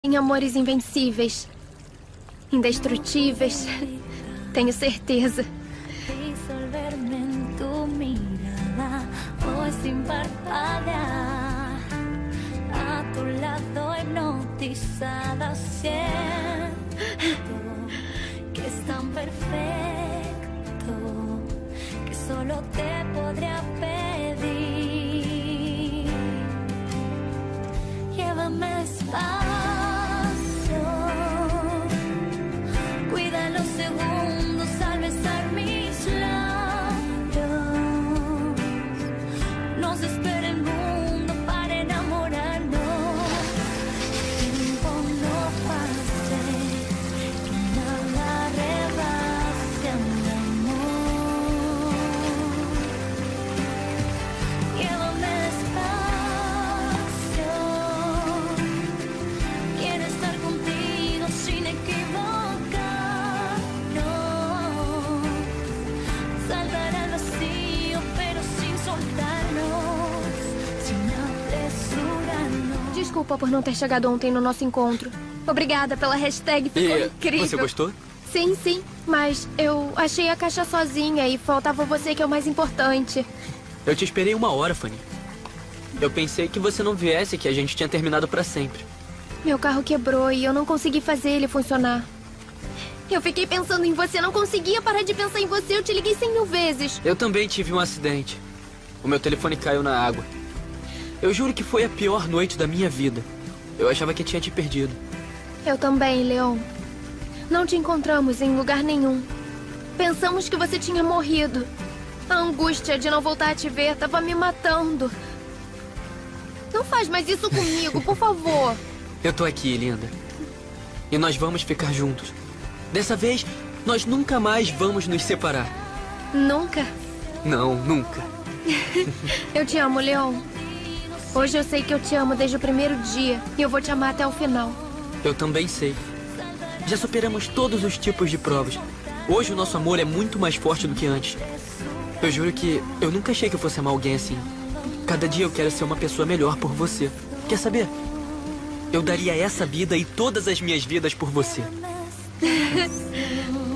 Em amores invencíveis, indestrutíveis, tenho certeza. Disolverme en tu mirada, hoy sin parpadear, a tu lado hipnotizada, siento que es tan perfecto que solo te podría pedir. Llévame despacio. Cuida los segundos al besar mis labios. Nos espera el mundo para enamorarnos. Tiempo no pase, que nada rebase a mi amor. Llévame despacio. Quiero estar contigo sin equivocar. Desculpa por não ter chegado ontem no nosso encontro. Obrigada pela hashtag, ficou incrível. Você gostou? Sim, sim. Mas eu achei a caixa sozinha e faltava você, que é o mais importante. Eu te esperei 1 hora, Fanny. Eu pensei que você não viesse, que a gente tinha terminado pra sempre. Meu carro quebrou e eu não consegui fazer ele funcionar. Eu fiquei pensando em você, não conseguia parar de pensar em você. Eu te liguei 100.000 vezes. Eu também tive um acidente. O meu telefone caiu na água. Eu juro que foi a pior noite da minha vida. Eu achava que tinha te perdido. Eu também, Leon. Não te encontramos em lugar nenhum. Pensamos que você tinha morrido. A angústia de não voltar a te ver estava me matando. Não faz mais isso comigo, por favor. Eu tô aqui, linda. E nós vamos ficar juntos. Dessa vez, nós nunca mais vamos nos separar. Nunca? Não, nunca. Eu te amo, Leon. Hoje eu sei que eu te amo desde o primeiro dia. E eu vou te amar até o final. Eu também sei. Já superamos todos os tipos de provas. Hoje o nosso amor é muito mais forte do que antes. Eu juro que eu nunca achei que eu fosse amar alguém assim. Cada dia eu quero ser uma pessoa melhor por você. Quer saber? Eu daria essa vida e todas as minhas vidas por você.